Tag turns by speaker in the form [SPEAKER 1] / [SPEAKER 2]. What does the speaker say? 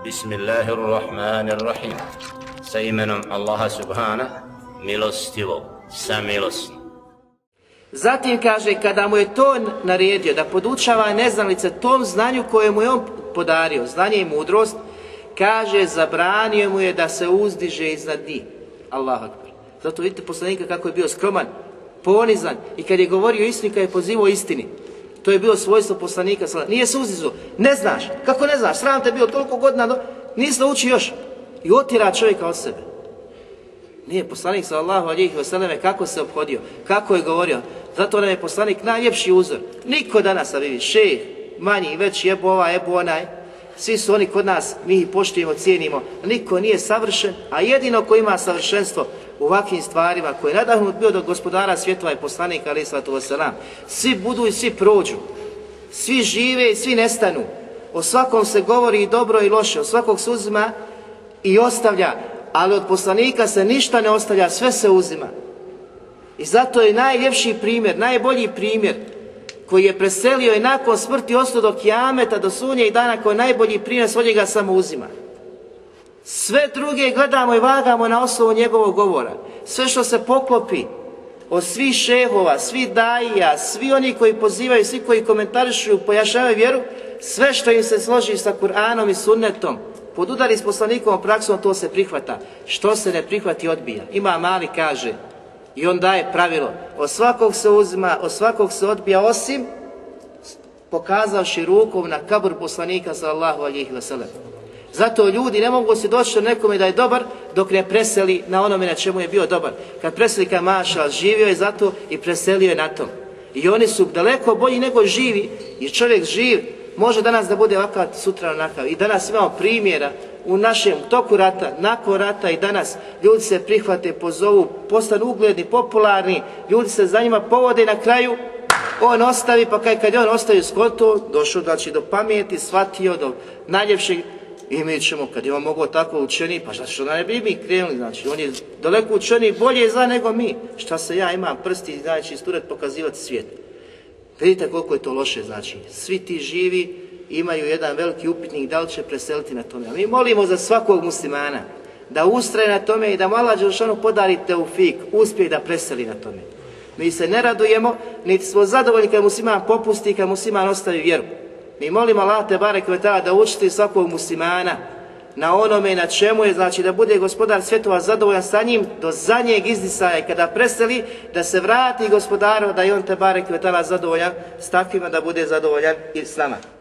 [SPEAKER 1] Bismillahirrahmanirrahim. Sa imenom Allaha subhana, milostivog, samilosnog.
[SPEAKER 2] Zatim kaže, kada mu je to naredio da podučava neznalice tom znanju koje mu je on podario, znanje i mudrost, kaže, zabranio mu je da se uzdiže iznad njih. Allahu akbar. Zato vidite poslanika kako je bio skroman, ponizan i kad je govorio istini, kad je pozivao istini. To je bilo svojstvo poslanika. Nije se uzdizao. Ne znaš. Kako ne znaš? Sram te bio toliko godina, nisi naučio još. I otjera čovjeka od sebe. Nije poslanik sallallahu alejhi ve selleme kako se ophodio, kako je govorio. Zato nam je poslanik najljepši uzor. Niko danas, a vidi, šejh, manji, veći, ebu ovaj, ebu onaj, svi su oni kod nas, mi ih poštujemo, cijenimo. Niko nije savršen, a jedino ko ima savršenstvo u ovakvim stvarima, koji je nadahnut bio do gospodara svjetova i poslanika, alejhi salatu vesselam. Svi budu i svi prođu. Svi žive i svi nestanu. O svakom se govori i dobro i loše, o svakog se uzima i ostavlja, ali od poslanika se ništa ne ostavlja, sve se uzima. I zato je najljepši primjer, najbolji primjer koji je preselio i nakon smrti ostao do kijameta, do sunja i dana, koji je najbolji primjer, od njega samo uzima. Sve druge gledamo i vagamo na osnovu njegovog govora. Sve što se poklopi od svih šehova, svih daija, svi oni koji pozivaju, svi koji komentarišu, pojašnjavaju vjeru, sve što im se složi sa Kur'anom i sunnetom, podudari s poslanikovom praksom, to se prihvata. Što se ne prihvati, odbija. Imam Malik kaže, i on daje pravilo, od svakog se uzima, od svakog se odbija, osim pokazavši rukom na kabur poslanika sallallahu alejhi ve sellem. Zato ljudi ne mogu se doći do nekome da je dobar dok ne preseli na onome na čemu je bio dobar. Kad preseli ka maša, živio je zato i preselio je na tom. I oni su daleko bolji nego živi, jer čovjek živ može danas da bude ovakav, sutra onakav. I danas imamo primjera u našem toku rata, nakon rata i danas ljudi se prihvate, pozovu, postanu ugledni, popularni, ljudi se za njima povode i na kraju on ostavi, pa kad je on ostavio skoto, došao znači do pameti, shvatio do najljepšeg. I mi ćemo, kad je on mogao tako učeni, pa što ne bi mi krenuli, znači on je daleko učeni, bolje zna nego mi. Šta se ja imam prsti, znači isturet pokazivati svijet. Vidite koliko je to loše, znači svi ti živi imaju jedan veliki upitnik da li će preseliti na tome. A mi molimo za svakog muslimana da ustraje na tome i da mu Allah dželešanu podari teufik, uspjeh da preseli na tome. Mi se ne radujemo, niti smo zadovoljni kad musliman popusti, kad musliman ostavi vjeru. Mi molimo Allah te barek ve taala da učiti svakog muslimana na onome na čemu je, znači da bude gospodar svjetova zadovoljan sa njim do zadnjeg izdisaja i kada preseli da se vrati gospodaru, da je on te barek ve taala zadovoljan s takvima, da bude zadovoljan i s nama.